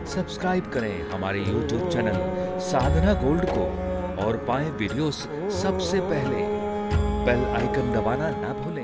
Subscribe करें हमारे YouTube channel साधना gold को और पाएं वीडियोस सबसे पहले। बेल आइकन दबाना ना भूलें।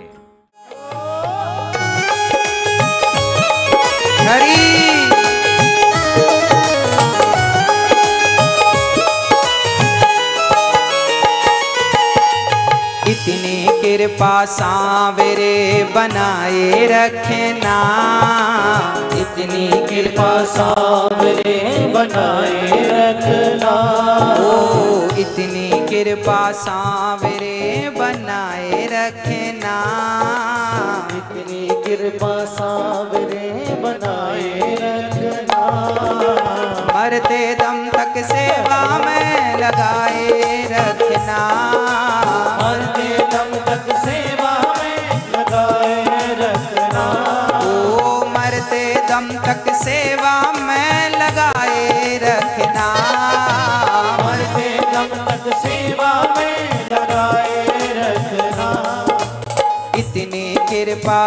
इतनी कृपा सांवरे बनाए रखना, इतनी कृपा सांवरे बनाए रखना। ओ इतनी कृपा सांवरे बनाए रखना, इतनी कृपा सांवरे बनाए रखना। मरते दम तक सेवा में लगाए रखना, मरते दम तक सेवा में लगाए रखना। ओ मरते दम तक सेवा में लगाए रखना, मरते दम तक सेवा में लगाए रखना। इतनी कृपा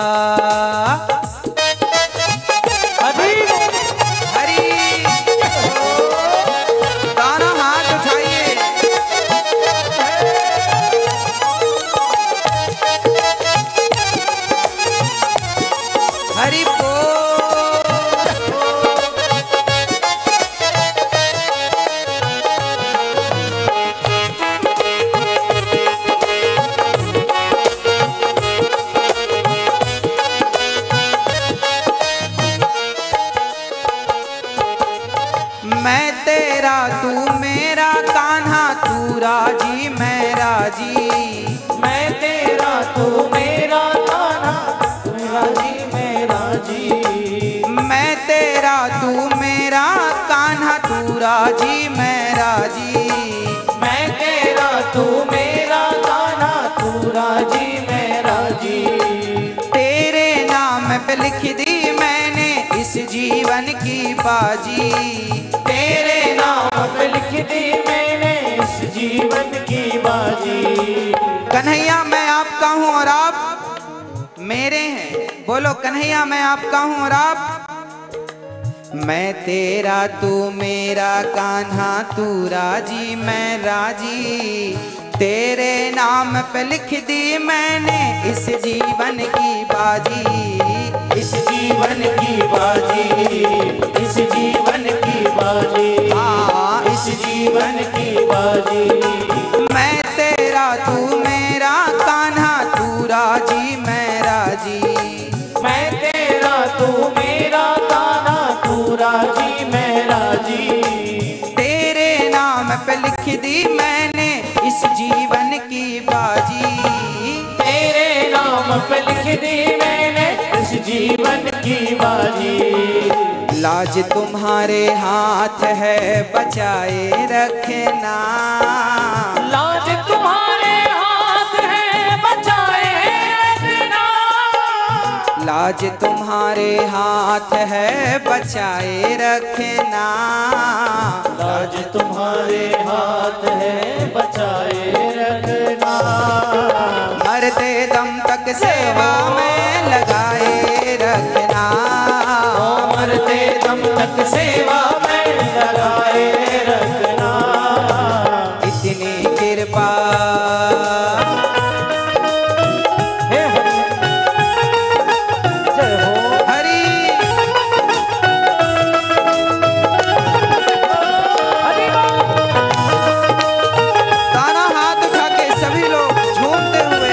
हरि हरि। दाना हाथ उठाइए। हरि बोल। मैं तेरा तू मेरा कान्हा, तू राजी मैं राजी। मैं तेरा तू मेरा कान्हा, तू राजी मैं राजी। मैं तेरा तू मेरा कान्हा, तू राजी मैं राजी। मैं तेरा तू मेरा कान्हा, तू राजी मैं राजी। तेरे नाम पे लिख दी मैंने इस जीवन की बाजी। तेरे नाम पे लिख दी मैंने इस जीवन की बाजी। कन्हैया मैं आपका हूँ और आप मेरे हैं। बोलो कन्हैया मैं आपका हूँ और आप। मैं तेरा तू मेरा कान्हा, तू राजी मैं राजी। तेरे नाम पे लिख दी मैंने इस जीवन की बाजी। इस जीवन की बाजी, इस जीवन की बाजी। हाँ इस जीवन की बाजी। मैं तेरा तू मेरा कान्हा, तू राजी मैं राजी। मैं तेरा तू मेरा कान्हा, तू राजी मैं राजी। तेरे नाम पे लिख दी मैंने इस जीवन की बाजी। तेरे नाम पे लिख दी मैंने इस जीवन की बाजी। लाज तुम्हारे हाथ है बचाए रखना, लाज तुम्हारे हाथ है बचाए रखना। लाज तुम्हारे हाथ है बचाए रखना। लाज तुम्हारे हाथ है बचाए रखना। मरते दम तक सेवा में लगाए रखना, मरते दम तक सेवा में लगाए रखना। इतनी कृपा हे हरि जय हो। हरि। हरि ताना हाथ उठा के सभी लोग झूमते हुए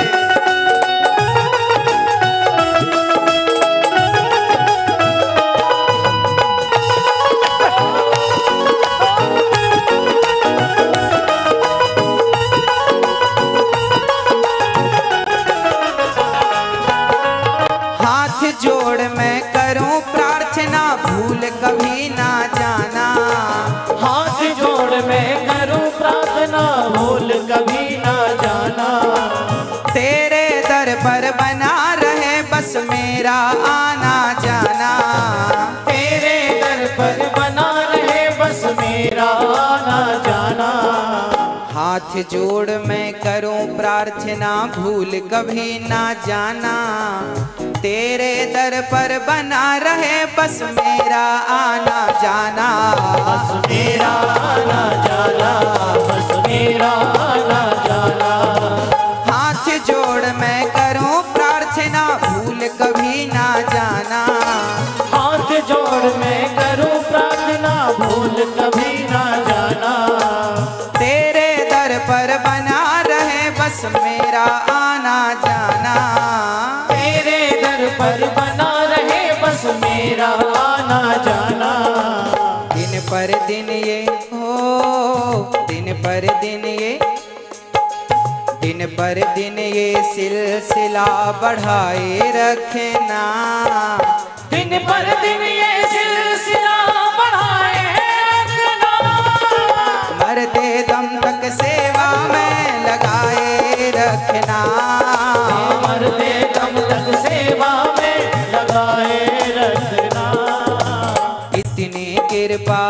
हाथ जोड़ मैं करूं प्रार्थना, भूल कभी ना जाना। हाथ जोड़ मैं करूं प्रार्थना, भूल कभी ना जाना। तेरे दर पर बना रहे बस मेरा आना जाना। तेरे दर पर बना रहे बस मेरा आना जाना। हाथ जोड़ मैं करूं प्रार्थना, भूल कभी ना जाना। तेरे दर पर बना रहे बस मेरा आना जाना, बस मेरा आना जाना, बस मेरा आना जाना। हाथ जोड़ मैं करूं प्रार्थना भूल कभी ना जाना, हाथ जोड़ मैं करूं प्रार्थना भूल कभी ना जाना। तेरे दर पर बना रहे बस मेरा आना जाना, तेरे दर पर बना रहे बस मेरा आना जाना। दिन पर दिन ये हो, दिन पर दिन ये, दिन पर दिन ये सिलसिला बढ़ाए रखना, दिन पर दिन ये सिलसिला बढ़ाए रखना। मरते दम तक सेवा में लगाए रखना, मरते दम तक सेवा में लगाए रखना। इतनी कृपा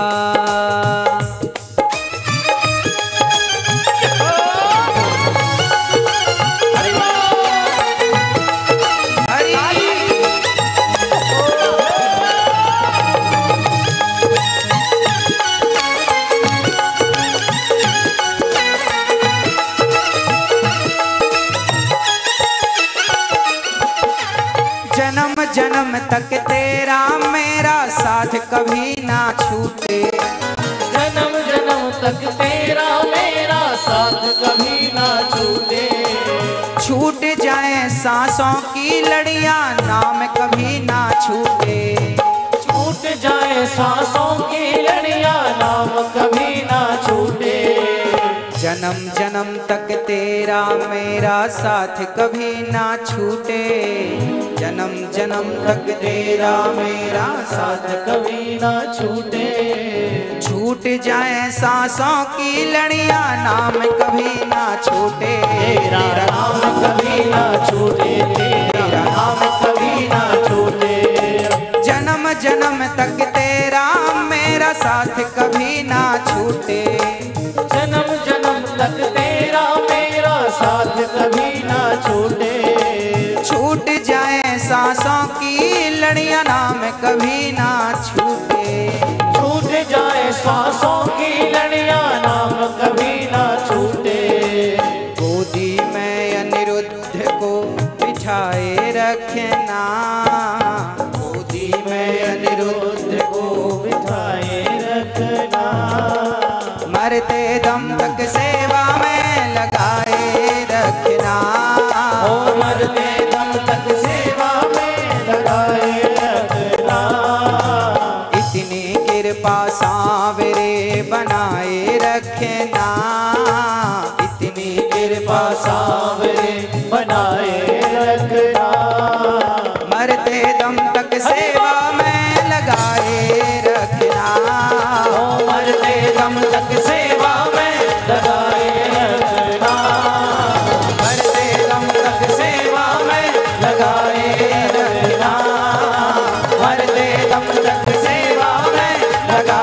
जन्म जन्म तक तेरा मेरा साथ कभी ना छूटे, जन्म जन्म तक तेरा मेरा साथ कभी ना छूटे। छूट जाए सांसों की लड़ियां नाम कभी ना छूटे, छूट जाए सांसों की लड़ियां नाम कभी ना छूटे। जन्म जन्म तक तेरा मेरा साथ कभी ना छूटे, जन्म जन्म तक तेरा मेरा साथ कभी ना छूटे। छूट जाए सांसों की लड़ियां नाम कभी ना छूटे, तेरा नाम कभी ना छूटे, तेरा नाम कभी ना छूटे। जन्म जन्म तक तेरा मेरा साथ कभी ना छूटे, जन्म जन्म तक तेरा मेरा साथ कभी ना छूटे। छूट जाए सांसों की लड़ियां नाम कभी ना छूटे, छूट जाए सांसों की लड़ियां नाम कभी ना छूटे। गोदी में अनिरुद्ध को बिठाए रखना, गोदी में अनिरुद्ध को बिठाए रखना। मरते दम तक सेवा में लगाए रखना, ओ मरते दम तक सेवा में लगाए रखना। इतनी कृपा सांवरे बनाए रखना, इतनी कृपा सांवरे बनाए रखना। मरते दम तक सेवा में लगाए रखना, ओ मरते दम तक सेवा में लगाए रखना। मरते दम तक सेवा में लगाए रखना, मरते दम तक सेवा में लगा